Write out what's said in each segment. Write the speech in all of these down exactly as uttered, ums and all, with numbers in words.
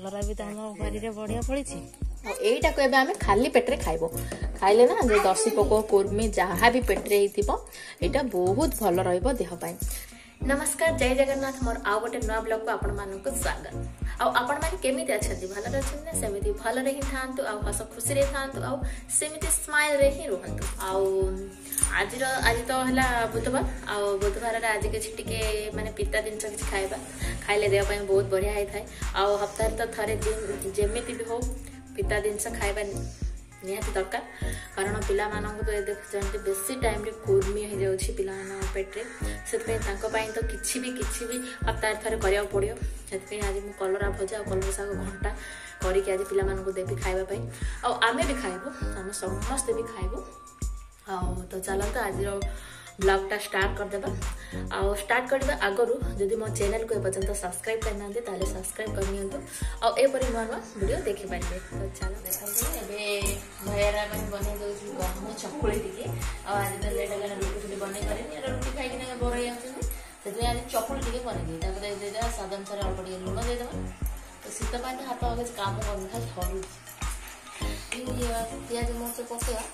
कलरा भी तो आम बारी बढ़िया फड़ी यहीटा को एबे आमे खाली पेटरे खाइबो खाइले ना जो दसी पोको कुर्मी जहाँ भी पेटरे यहाँ बहुत भल रहिबो देह पाई। नमस्कार जय जगन्नाथ मोर आउ गोटे नुआ ब्लॉग को आपण मानक स्वागत। आउ आपण माने केमिति अछंती भल अछंती ना सेमिति भल रे ही थांतु आउ हस खुशी रे थांतु आउ सेमिति स्माइल रे ही रहंतु। आउ आज आज तो हला बुधवार आउ बुधवार रे आज के टिके माने पिता दिन किछि खाइबा खाइले देह पाई बहुत बढ़िया आइ थाए। आउ हफ्ता तो थरे दिन जेमिति भी हो पिता दिन खाइबा निहाती दरकार कारण पिला मानक तो देखते बेसी टाइम रे कुर्मी हो जाउछि पिला मान पेट्रे से तो किछि भी किछि भी हफ्ता थरे करिया पड़ियो। से आज मु कलरा भजा और कलरा साग घंटा करके आज पिला मानक देबी खाइबा पई आ आमे भी खाइबो आम समस्त भी खाइबो। आ तो चलत आज ब्लॉग टा स्टार्ट कर देबा। आ स्टार्ट करबा आगरु जदि मो चैनल को पर्यंत सब्सक्राइब करना दे ताले सब्सक्राइब कर नियंतु आ ए परि नुआ नुआ वीडियो देखि पाइबे। तो चलो देखा एबे भैरा मन बने दउछि गहम चकुली टिके आ आज तो लेट गना रोटी रोटी बने करे नि रोटी खाइ कि ना बोर या से आज चकुली टिके बने दे तापर दे दे सादा अनुसार अल्प टिके लूण दे दे तो शीत पानी हाथ आगे काम कर खास हरु ये पियाज मोसे पकेया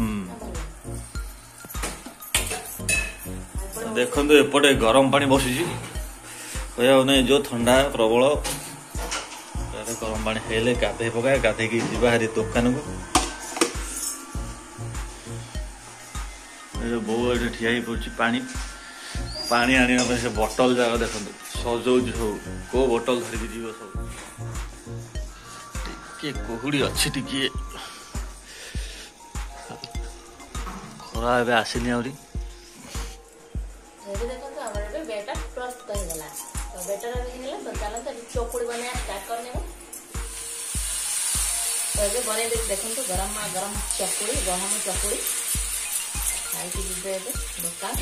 देखो एपटे गरम पानी बसी कह ना जो ठंडा प्रबल गरम पानी हेले गाधे पकाए गाधे की जीवा हारी दुकान को बो ये ठिया पड़ी पानी पानी आने से बोतल जाक देखो सजौ सब को बोतल धरिकी जीव सब टे कुहुड़ी अच्छी टिके खरा ए आसनी आहरी बेटर प्रस्तुत हो गला तो बेटर हो गला तो चलो तो चकुड़ी बने स्टार्ट करने को तो ये बने देख देखो तो गरम मा गरम चकुड़ी गहम चकुड़ी खाई की दिबे ए दुकान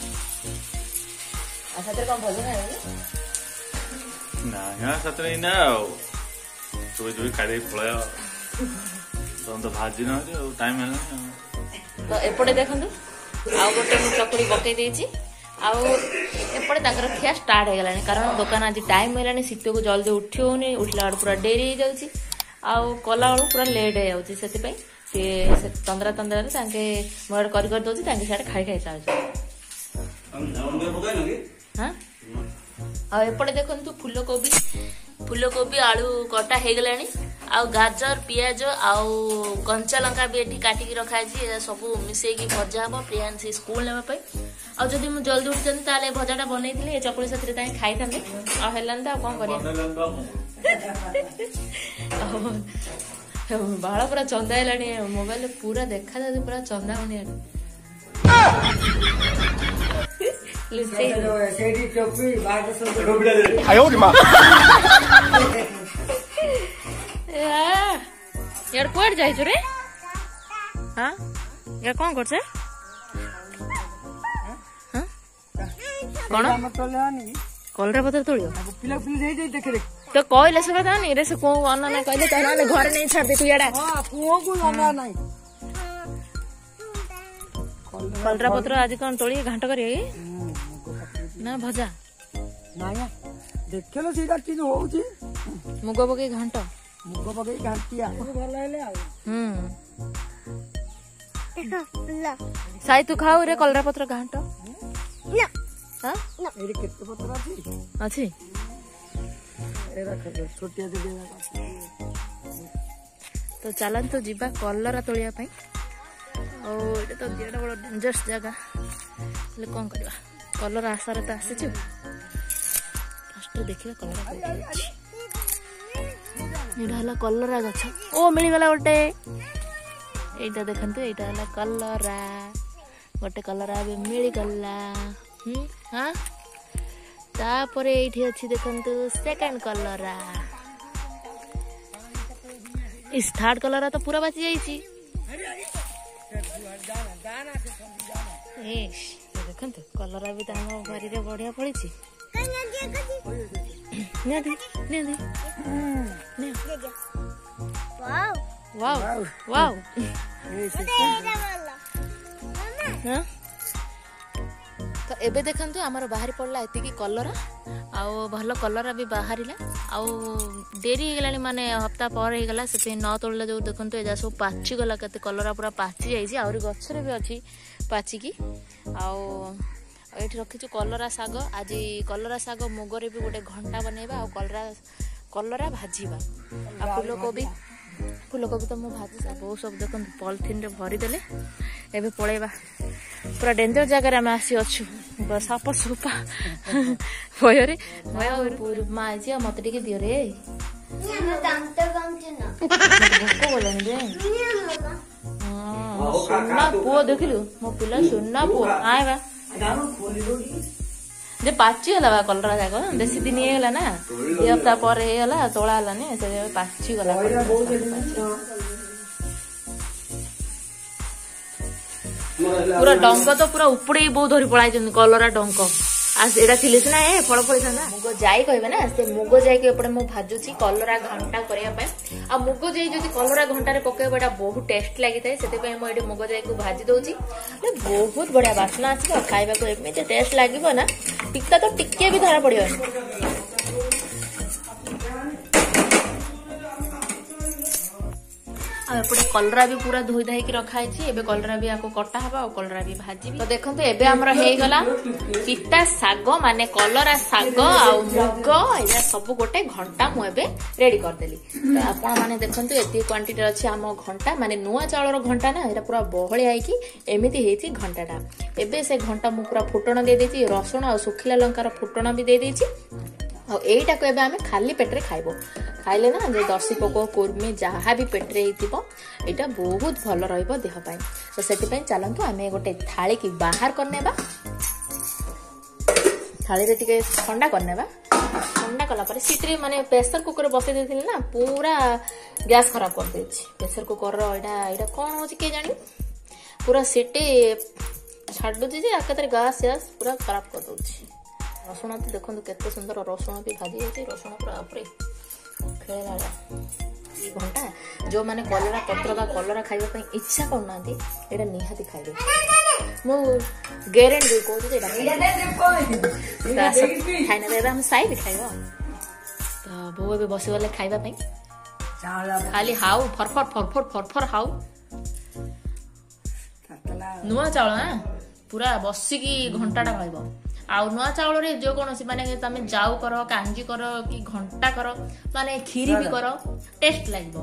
अच्छा तेरे कम भजन है ना ना सतरे ना तो जो खाई फळया तो तो भाजी ना टाइम है ना तो एपटे देखंतु आ गोटे चकुड़ी पकई देछि आउ एपटे ताकर खिया स्टार्ट हो गलानी कारण दुकान आज टाइम होलानी शीत को जल्दी उठी होनी उठला पूरा डेरी हो जाउछि आउ कला वालू पूरा लेट हो जाउछि सेति पई से तंद्रा तंद्रा रे तांके मोड कर कर दोछि तांके साडे खाई खाई जाउछि हां आ एपटे देखंतु फूलकोबी फूलकोबी आलू कटा हो गलानी आउ गाजर पियाज आउ कंचा लंका भी एठी काटिकी रखा है सब मिसे की भजा हम प्रियांशी स्कूल नेबा पई आ जदि मु जल्दी उठ जंती ताले भजाटा बनैथिले चकुली साथरे ताई खाई थांते आ हेलान त कोन करिया बाळ पूरा चंदा हेलानी मोबाइल पूरा देखा जाय पूरा चंदा होनी सेडी टोपी बाग सब आयो रे मां यार कोड जाई रे हां यार कोन करछे हां कोन कलरा पत्र तोलियो पिला पिला दे दे देख रे तो कहले से बता नहीं रे से को अन्न ना कहले त ना घर नहीं छाड़ दे तू याडा हां को को अन्न नहीं कलरा पत्र आज कोन तोली घांट करी ना भजा नाया देखलो सीधा चीज होउची मुग पके घांट मुग पके घांटिया भल हेले आ हम्म साई तू खाऊ रे कलरा पत्र घांट ना हां एरे केते पत्र अछि अछि एरा छोटिया दे देना तो चलन तो जीवा कलरा तोलिया पई ओ एटा तो जेडा बड़ डेंजरस जगह ले कोन करबा कलरा आसार तो आसी छु फर्स्ट देखिबा कलरा एटा हला कलरा गछ ओ मिली गला गोटे एटा देखंतु एटा हला कलरा गोटे कलरा बे मिली गला हम हां तापरे एठी अछि देखंतु सेकंड कलरा इस थर्ड कलरा तो पूरा बाची जाईची एश देखंतु कलरा भी ताम बारी रे बढ़िया फळी छी ने दे ने दे ने वाओ वाओ वाओ हां तो एबे देखंतु हमर बाहरी पड़ला एति की कलरा आउ भल कलरा भी बाहरिला आउ डेरी हे गलानी माने हफ्ता पर हे गला से न तोड़ला जो देखंतु एजा सब पाची गला कते कलरा पूरा पाची जाईची आउरी गछरे भी अछि पाची की आउ एठी रखिछु कलरा साग आज कलरा साग मुगरे भी गोटे घंटा बनेबा आउ कलरा कलरा भाजीबा आ फूलकोबी फूलकोबी तो मु भाजी सब सब देखंतु पॉलिथिन रे भरी देले एबे पळेबा पूरा डेंजर जगह में आसी अच्छु साप सुपा भयरे भय माँ जी मत टे दियो रे सुना पुओ देखिलु मो पिला सुना पुओ आए बा जे पाची गला बा कलरा जाक बेसी दिन हे गला ना ए हफ्ता पर हे गला तोला हला ने से पाची गला पूरा डंक तो पूरा उपड़े बहुत धरी पड़ाई कलरा डंक आज एटा थिले ना ए फल फल था मुग जाई कहबे ना से मुग जाई के ऊपर मु भाजुची कलरा घंटा करिया पे आ मुग जाई जदी कलरा घंटा रे पकेबा एटा बहुत टेस्ट लागि थाए सेते पे मु एडी मुग जाई को भाजी दोची बहुत बढ़िया वासना आसी खाइबा को एमे टेस्ट लागिबो ना टिक्का तो टिक्के भी धरा पड़ियो एपटे कलरा भी पूरा धोई धाई रखाई एबे कलरा भी आपको कटा हवा और कलरा भी भाजी तो देखंतु एबे हमर हे गला पिता साग माने कलरा साग आ मुग एजा सब गोटे घंटा मु एबे रेडी कर देली तो आपण माने देखंतु एती क्वांटिटी अछि हम घंटा माने नुआ चाउलर घंटा ना एटा पूरा बहळी आइ की एमिति हेची घंटाटा एबे से घंटा मु पूरा फुटण दे देची रसुण और सुखिला लंकार फुटण भी दे देची और एटा को एबे हमें खाली पेटरे खाइबो खाइले ना जे दसी पोक कुर्मी जहाँ भी पेटरे यहाँ बहुत भल रहिबो देह पाई तो सेति पई चलंतु आमे गोटे थाली की बाहर करनेबा थाली रे टिके ठंडा करनेबा ठंडा कला पर सिटरे माने प्रेशर कुकर बसे देथिले ना पूरा गैस खराब कर देछि प्रेशर कुकर रो एटा एटा कोन होछि के जानि पूरा सिटी छाडु जे आकतरे गैस गैस पूरा खराब कर दोछि रसुण तो देखो केते सुंदर रसुण भी भाजी जाती रसुण पूरा ऊपर खेला घंटा जो माने कलरा पत्र बा कलरा खाइबा पई इच्छा करना एटा निहाती खाइबे मो गारंटी को जे एटा खाइना देबा हम साई भी खाइबा तो बो बे बसी वाले खाइबा पई खाली हाउ फरफर फरफर फरफर हाउ नुआ चावल ना पूरा बसी की घंटाटा खाइबो आउ नुआ चाउल रे जो कोनोसी माने तमे जाऊ करो कांजी करो कि घंटा करो माने खीरी भी करो टेस्ट लागबो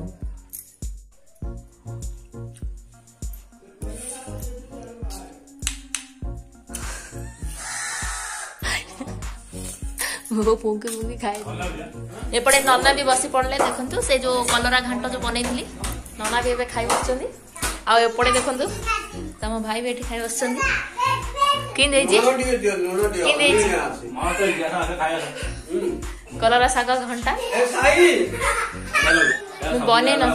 वो पोंके पोंके खाए एपटे नन्ना भी बसी पड़ले देखंतु से जो कलरा घांट जो बनेइथिली नन्ना भी एबे खाइ बसचंदी आ एपटे देखंतु तम भाई बेटी खाइ बसचंदी किन देजी किन देजी कलरा साग घंटा बने न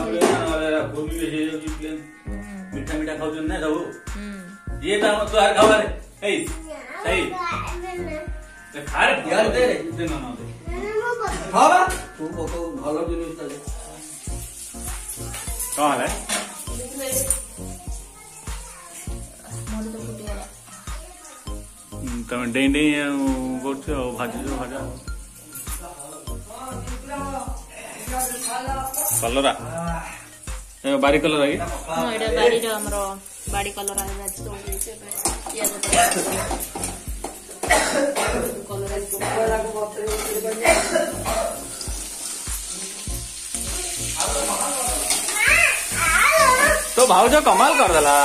मीठा मीठा खाउ ना सब ये त तो आर खावा रे ए सही ते खारे यार दे दे न न दे खावा तू को भलो जिनिस दे का है तमें डें डें करछ भाजी जो भाजा कलरा ए बारी कलरा की हां एटा बारी रो हमरो बाडी कलरा है तो होइছে या कलरा कलरा को बतरे तो भाव जो कमाल कर देला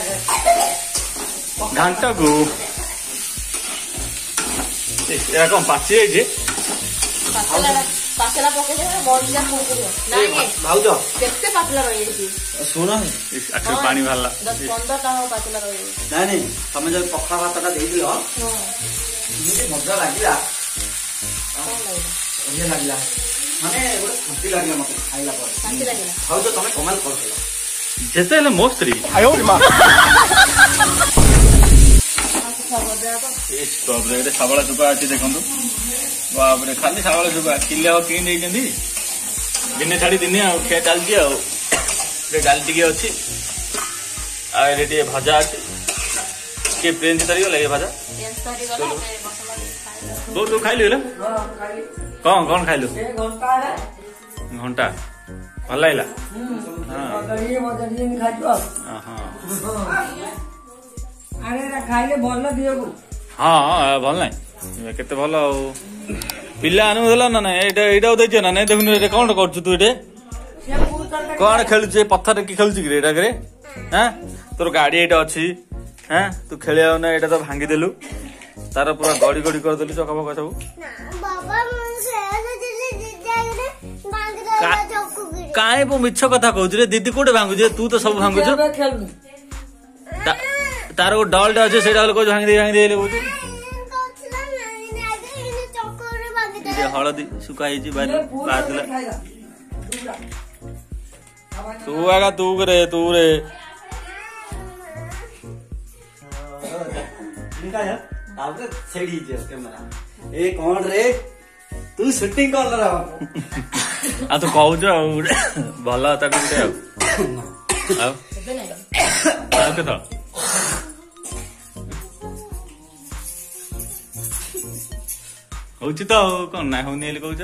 घंटा को एरा कौन पाची है जे पाचला पाचला पके जे मरिया कोकरियो नाही भाउजो केते पाचला रही छी सुनो आखिर पानी भरला दस पंद्रह टा पाचला रही नहीं नहीं तमे जब पखा भातटा देई दिलो हां मुझे मजा लागिला बढ़िया लागिला माने गोटे शांति लागिला मते खाइला पर शांति लागिला भाउजो तमे कमाल करथलो जैसे ले मोस्त्री आयो रे मां स्ट्रॉबेरी सावला चुका अच्छी देखो बाप रे खाली सावला चुका किले और किन देइजंदी दिने छाड़ी दिने आ खे चलती आ रे डाल टिके अछि आ रे टे भजा अछि के प्लेन तरी गला ये भाजा बो तू खाइलु हेलो कौन कौन खाइलु घंटा भल लागला खाइले भल दियो हाँ भल ना केते भल पिला आनु देला ना एटा एटा दैछ ना नै देखुनु रे कोन करछु तू एटे कोन खेलु पत्थर की खेलु कि एटा करे हां तोर गाड़ी एटा अछि हां तू खेलिया ना एटा तो भांगी देलु तार पूरा गड़ी गड़ी कर देलु चका बका सब बाबा मुझे दिल्ली जिजाइले भांगी देला चक्कू गिरे काहे बो मिछ कथा कहू रे दीदी कोटे भांगु जे तू तो सब भांगु छ तार को डॉल अछि सेटा को भांगी दे भांगी देले बोलू हलदी सुखाई बादला तू आगा तू करे तू रे ए कौन रे तू शूटिंग कर रहा आ तू कहू भल ताटे आ केत हूँ तो कौन ना हूँ कौच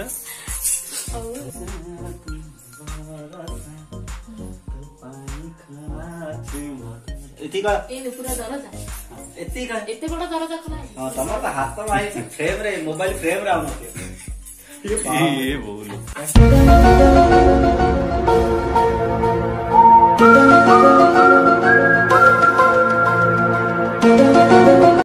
तुम तो हाथ फ्रेम रे मोबाइल फ्रेम रे बोल